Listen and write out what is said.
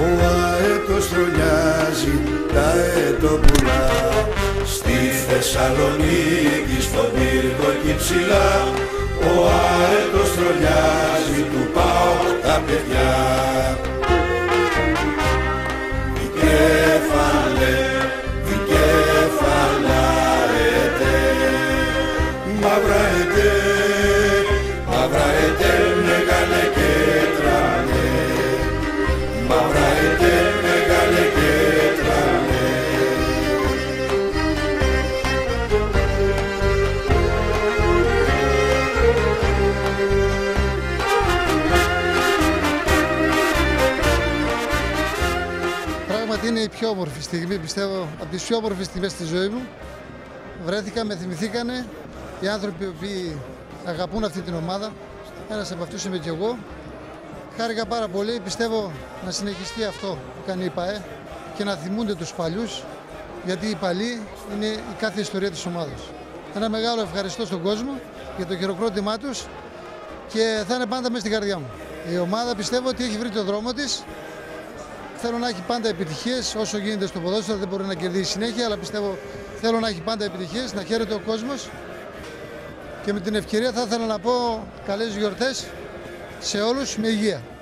Ο αέτος τρολιάζει τα αετοπουλά. Στη Θεσσαλονίκη, στον πύργο εκεί ψηλά, ο αέτος τρολιάζει του ΠΑΟΚ τα παιδιά. Δικέφαλε, δικέφαλαετέ, μαύρα ετέ, μαύρα ετέ, μεγάλε και τρανέ, μαύρα ετέ, μεγάλε και τρανέ. Πράγματι είναι η πιο όμορφη στιγμή, πιστεύω, από τις πιο όμορφες στιγμές στη ζωή μου. Βρέθηκα, με θυμηθήκανε οι άνθρωποι που αγαπούν αυτή την ομάδα. Ένας από αυτούς είμαι και εγώ. Χάρηκα πάρα πολύ, πιστεύω να συνεχιστεί αυτό που κάνει η ΠΑΕ και να θυμούνται τους παλιούς, γιατί οι παλιοί είναι η κάθε ιστορία της ομάδας. Ένα μεγάλο ευχαριστώ στον κόσμο για το χειροκρότημά τους και θα είναι πάντα μέσα στην καρδιά μου. Η ομάδα πιστεύω ότι έχει βρει το δρόμο της. Θέλω να έχει πάντα επιτυχίες όσο γίνεται στο ποδόσφαιρο, δεν μπορεί να κερδίσει συνέχεια, αλλά πιστεύω θέλω να έχει πάντα επιτυχίες, να χαίρεται ο κόσμος. Και με την ευκαιρία θα ήθελα να πω καλές γιορτές σε όλους με υγεία.